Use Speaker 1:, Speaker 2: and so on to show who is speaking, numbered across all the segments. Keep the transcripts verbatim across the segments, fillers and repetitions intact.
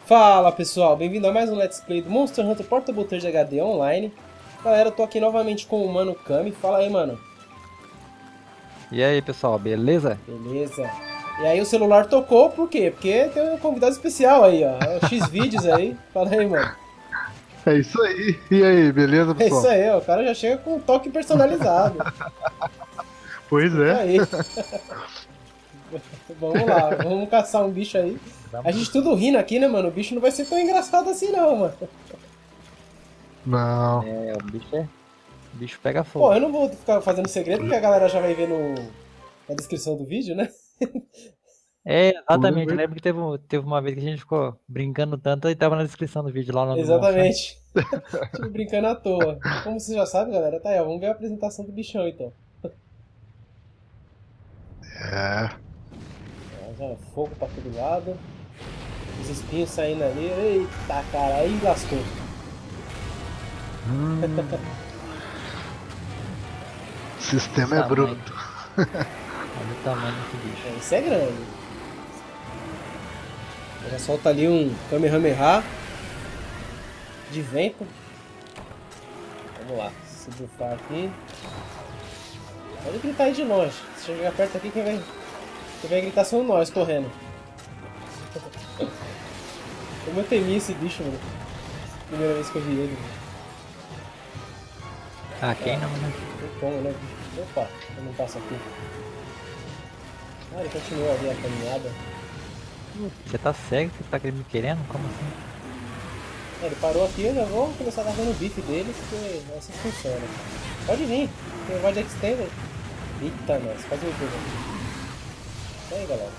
Speaker 1: Fala pessoal, bem-vindo a mais um Let's Play do Monster Hunter Portable três H D Online. Galera, eu tô aqui novamente com o Mano Kami. Fala aí, mano.
Speaker 2: E aí pessoal, beleza?
Speaker 1: Beleza. E aí o celular tocou, por quê? Porque tem um convidado especial aí, ó. É o X-Vídeos aí. Fala aí, mano.
Speaker 3: É isso aí. E aí, beleza,
Speaker 1: É isso
Speaker 3: pessoal?
Speaker 1: aí, ó. O cara já chega com um toque personalizado.
Speaker 3: Pois
Speaker 1: E
Speaker 3: é.
Speaker 1: aí? Vamos lá, vamos caçar um bicho aí. A gente tudo rindo aqui, né, mano? O bicho não vai ser tão engraçado assim não, mano.
Speaker 3: Não.
Speaker 2: É, o bicho é. O bicho pega
Speaker 1: Pô,
Speaker 2: fogo.
Speaker 1: eu não vou ficar fazendo segredo, porque a galera já vai ver no... na descrição do vídeo, né?
Speaker 2: É,
Speaker 3: Tudo
Speaker 2: exatamente. Eu
Speaker 3: bem.
Speaker 2: lembro que teve, um- teve uma vez que a gente ficou brincando tanto e tava na descrição do vídeo lá no do Monstro, né?
Speaker 1: Exatamente. Estive brincando à toa. Como você já sabe, galera, tá aí, ó. Vamos ver a apresentação do bichão, então.
Speaker 3: É.
Speaker 1: Ó, já fogo pra todo lado. Os espinhos saindo ali. Eita, cara, aí lascou.
Speaker 3: Hum. O sistema é
Speaker 2: Tamanho.
Speaker 3: bruto.
Speaker 2: Olha o tamanho desse bicho.
Speaker 1: É, isso é grande. Já solta ali um Kamehameha de vento. Vamos lá, se bufar aqui. Pode gritar aí de longe. Se chegar perto aqui, quem vai, quem vai gritar são nós correndo. Como eu temi esse bicho, mano. Primeira vez que eu vi ele.
Speaker 2: Ah, quem não, né?
Speaker 1: Não como, né? Opa, eu não passo aqui. Ah, ele continua ali a caminhada.
Speaker 2: Você tá cego? Você tá me querendo? Como assim?
Speaker 1: É, ele parou aqui, eu já vou começar a dar no bife dele, porque é assim que funciona. Pode vir, tem o Void Extender. Eita, nós, quase me pegou. E aí, galera.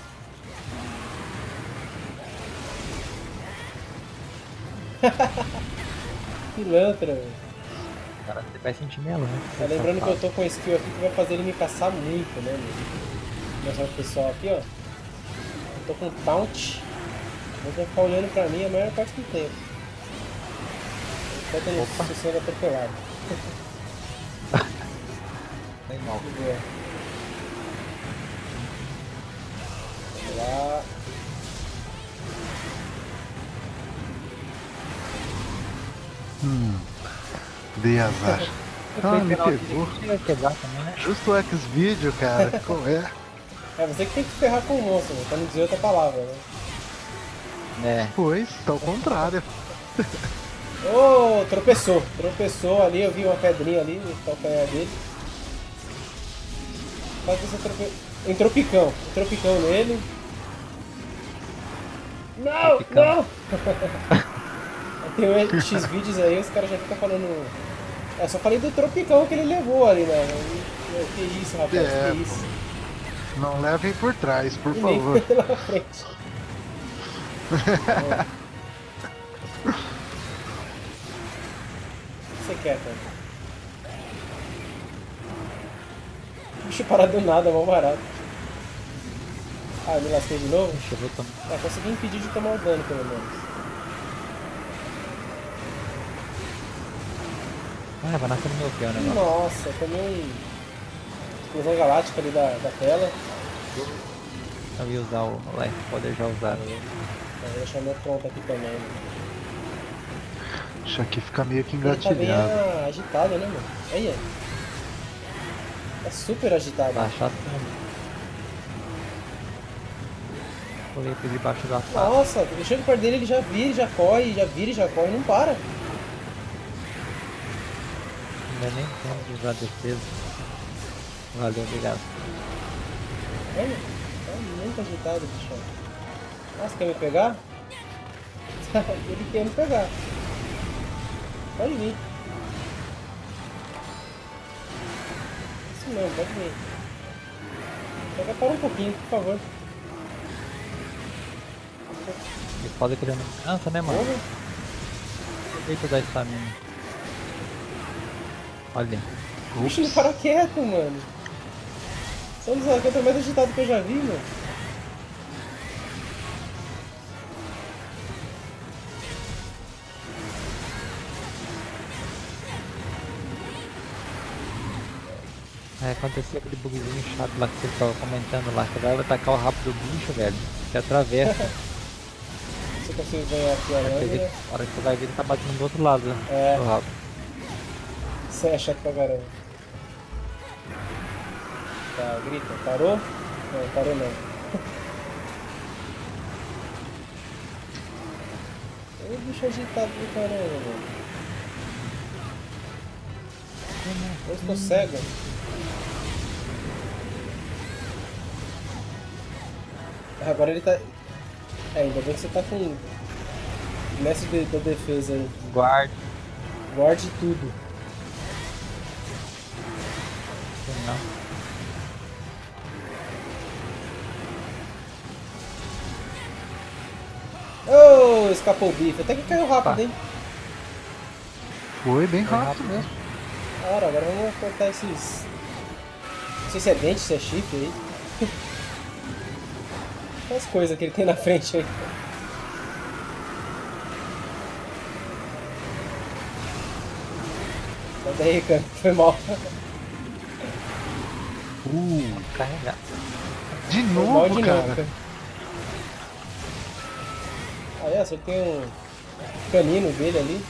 Speaker 1: Pilantra, velho.
Speaker 2: Cara, você vai sentir minha lança.
Speaker 1: Tá lembrando que eu tô com um skill aqui que vai fazer ele me caçar muito, né, meu? Vou mostrar pro pessoal aqui, ó. Eu tô com taunt. Vou ficar olhando pra mim a maior parte do tempo. Tô tendo
Speaker 2: Opa.
Speaker 1: sendo atropelado.
Speaker 2: Foi mal.
Speaker 1: Muito boa. Vamos lá.
Speaker 3: Hum. Dei azar. Ah, me pegou.
Speaker 2: Vai quebrar também, né?
Speaker 3: Justo o X-Video, cara. Qual é?
Speaker 1: É você que tem que se ferrar com o monstro, né? Pra não dizer outra palavra, né?
Speaker 2: É.
Speaker 3: Pois, tá ao contrário.
Speaker 1: Ô, tropeçou. Tropeçou ali, eu vi uma pedrinha ali no calcanhar dele. Quase você trope... Entrou picão. Entrou picão nele. Não,
Speaker 2: Picão.
Speaker 1: não! Tem um X-Vídeos aí, os caras já ficam falando... É, só falei do tropicão que ele levou ali, né? Que isso, rapaz,
Speaker 3: É,
Speaker 1: que isso.
Speaker 3: Não levem por trás, por
Speaker 1: E nem
Speaker 3: favor.
Speaker 1: pela frente. Ó. O que você quer, cara? Bicho parado do nada, mal barato. Ah, eu me lasquei de novo?
Speaker 2: Deixa eu ver como.
Speaker 1: É, consegui impedir de tomar o dano, pelo menos.
Speaker 2: Ah, vai nascer no meu pé o negócio.
Speaker 1: Nossa, tomei um... explosão galáctica ali da, da tela.
Speaker 2: Eu ia usar o Life Poder já usar.
Speaker 1: Vou deixar meu pronto aqui também. Né?
Speaker 3: Isso aqui fica meio que
Speaker 1: Ele tá bem
Speaker 3: engatilhado.
Speaker 1: ah, agitado, né, mano? Aí, ó. Tá super agitado.
Speaker 2: Tá chato mesmo. Pulei por debaixo da sala.
Speaker 1: Nossa, eu chego perto dele, ele já vira, já corre, já vira e já corre, não para.
Speaker 2: Não dá nem tempo de usar a defesa. Valeu, obrigado.
Speaker 1: Olha, tá muito agitado, bichão. Nossa, quer me pegar? Ele quer me pegar. Pode vir. Isso mesmo, pode vir. Só para um pouquinho, por favor.
Speaker 2: E foda que ele não cansa, né, mano?
Speaker 1: Porra.
Speaker 2: Deixa eu dar estamina. Olha.
Speaker 1: O bicho não para quieto, mano. São um dos arqueiros mais agitados que eu já vi, mano.
Speaker 2: Aí aconteceu aquele bugzinho chato lá que você tava comentando lá, que vai atacar o rabo do bicho, velho. Você atravessa.
Speaker 1: se eu consigo ganhar aqui a
Speaker 2: Ele,
Speaker 1: lâmina.
Speaker 2: a hora que você vai ver, ele tá batendo do outro lado.
Speaker 1: É.
Speaker 2: Do rabo.
Speaker 1: Isso é chato pra caramba. Tá, grita. Parou? Não, parou não. Ô, bicho agitado do caramba, mano. Eu estou cego. Agora ele tá... É, ainda bem que você tá com... Mestre de- da defesa aí.
Speaker 2: Guarde.
Speaker 1: Guarde tudo.
Speaker 2: Não.
Speaker 1: Oh, escapou o bife. Até que caiu rápido,
Speaker 2: Tá.
Speaker 1: hein?
Speaker 3: Foi bem
Speaker 2: Foi
Speaker 3: rápido
Speaker 2: rápido.
Speaker 3: mesmo.
Speaker 1: Da hora, agora vamos cortar esses... Não sei se é dente, se é chifre aí. As coisas que ele tem na frente aí. Sai daí, cara. Foi mal.
Speaker 3: Uh,
Speaker 2: Carregar.
Speaker 3: de
Speaker 1: Foi mal
Speaker 3: novo,
Speaker 1: de
Speaker 3: cara.
Speaker 1: novo, cara. Ah, é? Você tem um canino dele ali.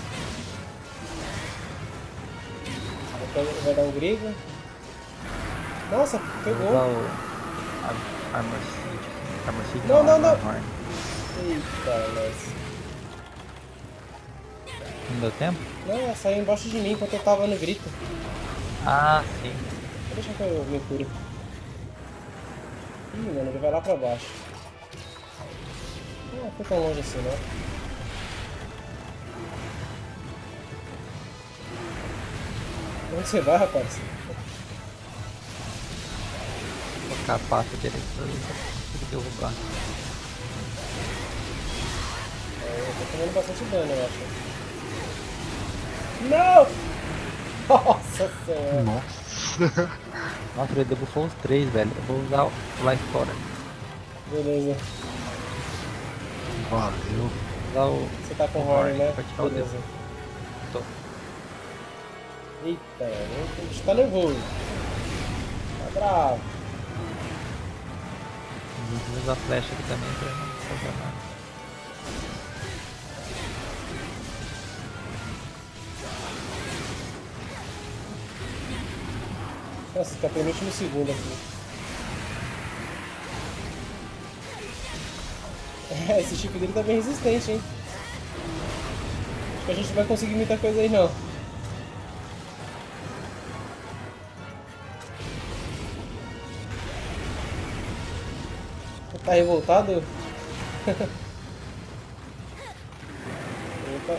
Speaker 1: Vai- Vai dar um grego. Nossa,
Speaker 2: Vou usar
Speaker 1: pegou.
Speaker 2: o Ar- Armor Seed. Armor Seed
Speaker 1: Não, não,
Speaker 2: Armor
Speaker 1: não.
Speaker 2: Horn.
Speaker 1: Eita, mas...
Speaker 2: Não deu tempo?
Speaker 1: Não, saiu embaixo de mim enquanto eu tava no grito.
Speaker 2: Ah, sim.
Speaker 1: Deixa que eu me cure. Ih, mano, ele vai lá pra baixo. Não foi tão longe assim, né? Onde você vai, rapaz?
Speaker 2: Vou colocar a pata dele pra ver se eu consigo derrubar.
Speaker 1: É, eu tô tomando bastante dano, eu acho. Não! Nossa senhora!
Speaker 3: Nossa.
Speaker 2: Nossa, ele debuffou os três, velho. Eu vou usar o Life Totem.
Speaker 1: Beleza.
Speaker 3: Valeu.
Speaker 2: Vou usar o...
Speaker 1: Você tá com horn, né?
Speaker 2: Pra tirar o
Speaker 1: Beleza.
Speaker 2: Tô.
Speaker 1: Eita, o bicho tá nervoso. Tá bravo.
Speaker 2: Vou usar a flecha aqui também pra não fazer nada.
Speaker 1: Nossa, tá penúltimo segundo aqui. É, esse chip dele tá bem resistente, hein? Acho que a gente não vai conseguir muita coisa aí, não. Tá revoltado? Opa.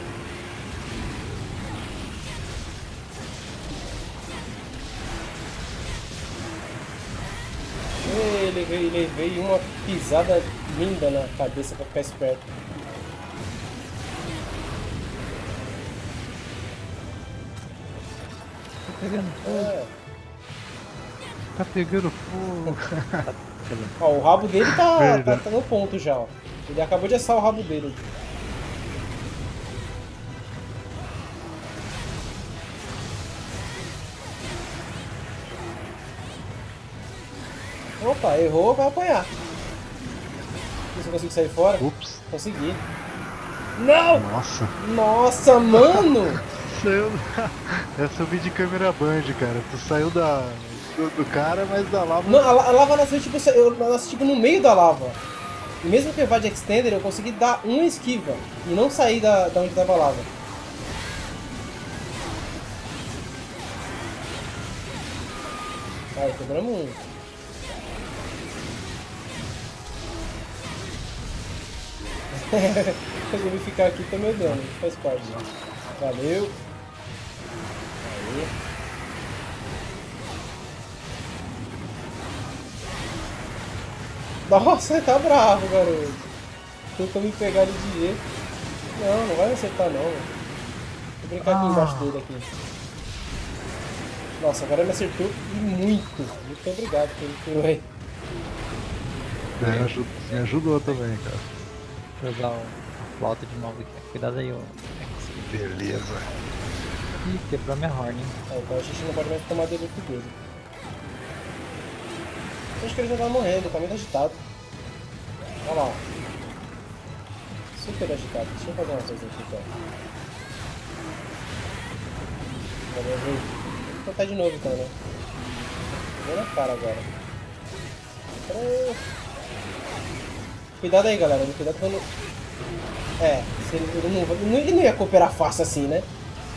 Speaker 1: Ele veio, ele veio uma pisada linda na cabeça pra ficar esperto.
Speaker 2: Tô pegando fogo.
Speaker 1: É.
Speaker 3: Tá pegando fogo.
Speaker 1: Ó, o rabo dele tá, tá,
Speaker 3: Verdade.
Speaker 1: tá no ponto já, ó. Ele acabou de assar o rabo dele. Opa, errou, vai apanhar. Ver se eu consigo sair fora.
Speaker 3: Ups.
Speaker 1: Consegui. Não!
Speaker 3: Nossa.
Speaker 1: Nossa, mano!
Speaker 3: Saiu da... Eu subi de câmera band, cara. Tu saiu da... do, do cara, mas da lava...
Speaker 1: Não, a, la- a lava nasceu tipo, eu nasci, tipo no meio da lava. E mesmo que eu vá de extender, eu consegui dar uma esquiva e não sair da, da onde tava a lava. Ai, quebramos um. Resolvi ficar aqui, tô meu dano, faz parte. Valeu. Aí. Nossa, tá bravo, garoto. Tentou me pegar de jeito. Não, não vai me acertar não. Mano. Vou brincar aqui
Speaker 3: Ah.
Speaker 1: embaixo dele aqui. Nossa, agora me acertou e muito. Muito obrigado pelo curou aí.
Speaker 3: Me ajudou, me ajudou também, cara.
Speaker 2: Vou usar o- a flauta de novo aqui. Cuidado aí, ó.
Speaker 3: Beleza.
Speaker 2: Ih, quebrou minha horn, hein?
Speaker 1: Ah, então a gente não pode mais tomar debuff dele. Acho que ele já tá morrendo, tá muito agitado. Olha lá. super agitado. Deixa eu fazer uma coisa aqui, então. Vou tentar de novo, então, né? Vou na cara agora. Oh. Cuidado aí, galera. Cuidado quando... É, se ele, ele, não, ele não ia cooperar fácil assim, né?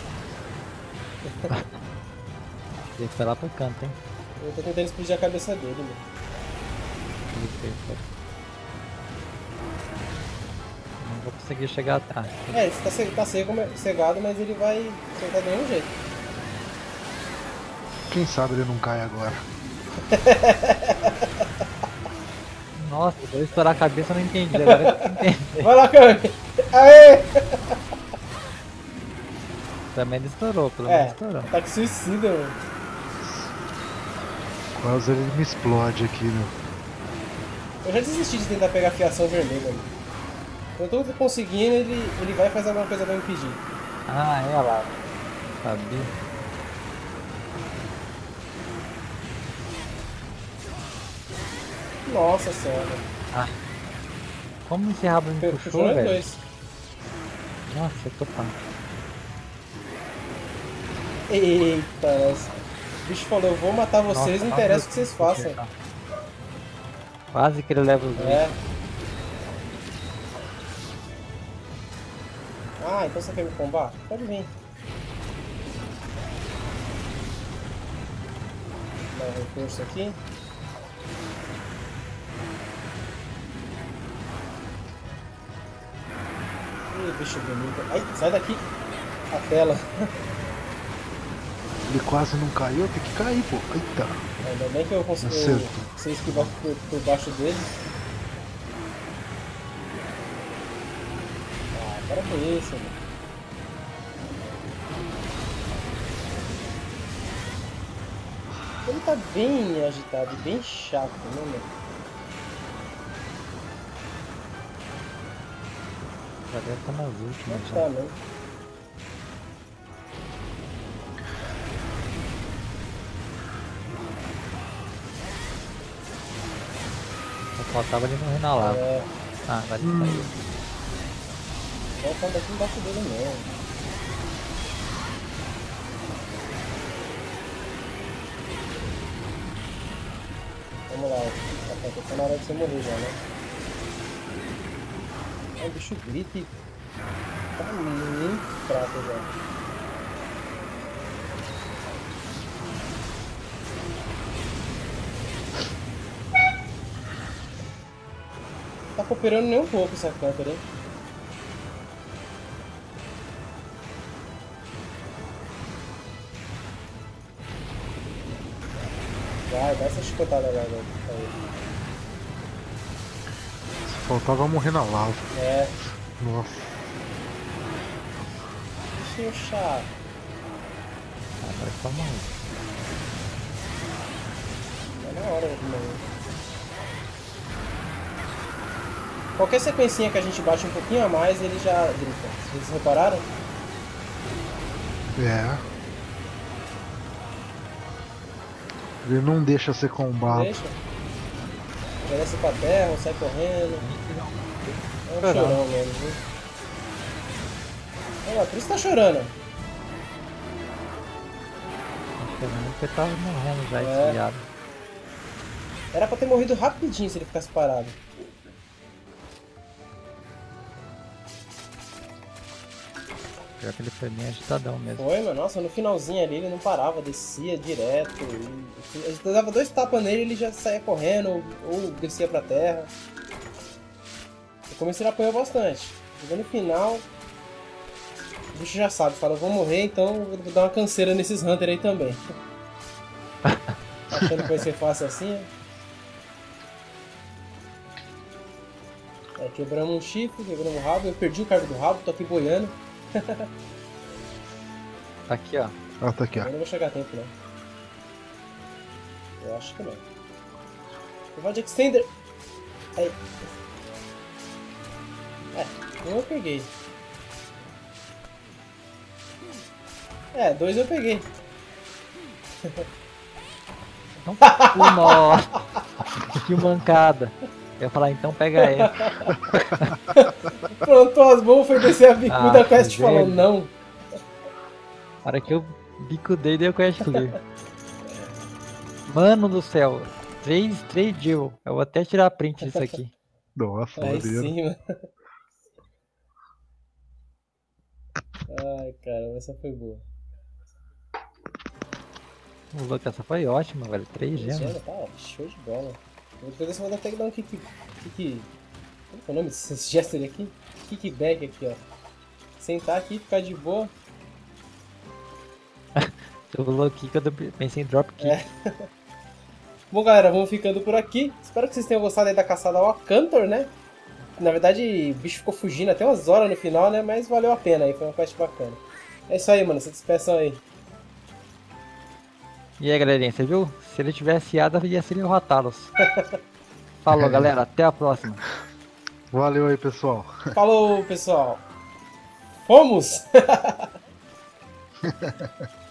Speaker 2: Tem que ir lá pro canto, hein?
Speaker 1: Eu tô tentando explodir a cabeça dele, né?
Speaker 2: Não vou conseguir chegar atrás.
Speaker 1: É, ele tá, cego, tá cego, cegado, mas ele vai acertar do mesmo jeito.
Speaker 3: Quem sabe ele não cai agora.
Speaker 2: Nossa, se eu estourar a cabeça eu não entendi. Agora eu entendi.
Speaker 1: Vai lá, Kami! Aê!
Speaker 2: Também ele estourou, pelo menos
Speaker 1: É,
Speaker 2: estourou.
Speaker 1: tá que suicida, mano.
Speaker 3: Quase ele me explode aqui, meu.
Speaker 1: Eu já desisti de tentar pegar a fiação vermelha, mano. Quando eu tô conseguindo, ele, ele vai fazer alguma coisa pra me impedir.
Speaker 2: Ah, é lá. Sabia.
Speaker 1: Nossa senhora.
Speaker 2: Ah. Como esse rabo me
Speaker 1: Eu
Speaker 2: puxou,
Speaker 1: puxou nós
Speaker 2: velho?
Speaker 1: dois.
Speaker 2: Nossa, eu tô pá.
Speaker 1: Eita, nossa. O bicho falou, eu vou matar vocês,
Speaker 2: Nossa,
Speaker 1: não interessa
Speaker 2: nossa,
Speaker 1: o que vocês façam.
Speaker 2: Quase que ele leva os dois.
Speaker 1: É. Ah, então você quer me combar? Pode vir. Dá um recurso aqui. Ih, bicho bonito. Ai, sai daqui. A tela.
Speaker 3: Ele quase não caiu, tem que cair, pô. Eita.
Speaker 1: Ainda bem que eu consegui
Speaker 3: Acertou.
Speaker 1: ser esquivar por, por baixo dele. Ah, para com isso, mano. Ele tá bem agitado, bem chato, né, mano?
Speaker 2: Já deve estar nas últimas.
Speaker 1: Não
Speaker 2: Já.
Speaker 1: tá, né?
Speaker 2: Só faltava ele morrer na lava.
Speaker 1: É,
Speaker 2: Ah, vai
Speaker 3: Hum.
Speaker 2: sair.
Speaker 1: só tá daqui embaixo dele mesmo. Vamos lá, tá, tá na hora de você morrer já, né? É, o bicho grita e tá muito fraco já. Tá cooperando nem um pouco essa câmera, hein? Vai, dá essa chicotada agora pra ele.
Speaker 3: Faltava morrer na lava.
Speaker 1: É,
Speaker 3: Nossa.
Speaker 1: bichinho chato.
Speaker 2: Agora só morrer.
Speaker 1: Tá na hora de morrer. Qualquer sequencinha que a gente bate um pouquinho a mais, ele já grita. Vocês repararam?
Speaker 3: É. Ele não deixa ser combado.
Speaker 1: Deixa. Já desce pra terra, sai correndo. É um
Speaker 2: Chorão.
Speaker 1: chorão mesmo, viu? Olha lá, por isso tá chorando.
Speaker 2: Porque tava morrendo já
Speaker 1: É.
Speaker 2: esse viado.
Speaker 1: Era pra ter morrido rapidinho se ele ficasse parado.
Speaker 2: Pior que ele foi bem agitadão mesmo.
Speaker 1: Foi, mano. Nossa, no finalzinho ali ele não parava, descia direto. E... Eu dava dois tapas nele e ele já saía correndo ou, ou descia pra terra. No começo ele apanhou bastante. Chegou no final, o bicho já sabe, fala, eu vou morrer, então eu vou dar uma canseira nesses Hunter aí também. Achando que vai ser fácil assim, ó. É, quebramos um chifre, quebramos o rabo, eu perdi o cargo do rabo, tô aqui boiando.
Speaker 2: Tá aqui, ó.
Speaker 3: Ah, tá aqui, ó.
Speaker 1: Eu não vou chegar a tempo, não. Eu acho que não. Eu vou de extender. Aí. É, um eu peguei. É, dois eu peguei.
Speaker 2: Então, nossa, que mancada. Eu ia falar, então pega ele.
Speaker 1: Plantou as bombas, foi descer a bicuda,
Speaker 2: Ah,
Speaker 1: a Quest
Speaker 2: que
Speaker 1: falou
Speaker 2: velho.
Speaker 1: não.
Speaker 2: A hora que eu bicudei, deu quest clear. Mano do céu. três, três Jill. Eu vou até tirar print disso aqui.
Speaker 3: Nossa,
Speaker 1: Aí
Speaker 3: maneiro.
Speaker 1: sim, mano. Ai, cara, essa foi boa.
Speaker 2: O louco, essa foi ótima, velho. três
Speaker 1: Gema,
Speaker 2: gemas.
Speaker 1: tá, ó, show de bola. Depois dessa eu vou até dar um kick... kick... Como é o nome desse gesture aqui? Kickback aqui, ó. Sentar aqui, ficar de boa.
Speaker 2: Eu coloquei que eu pensei em drop kick.
Speaker 1: É. Bom, galera, vamos ficando por aqui. Espero que vocês tenham gostado aí da caçada ao Acantor, né? Na verdade, o bicho ficou fugindo até umas horas no final, né? Mas valeu a pena aí, foi uma quest bacana. É isso aí, mano. Se despeçam aí.
Speaker 2: E aí, galerinha, você viu? Se ele tivesse Ada, ia ser o Ratalos. Falou, galera. Até a próxima.
Speaker 3: Valeu aí, pessoal.
Speaker 1: Falou, pessoal. Fomos!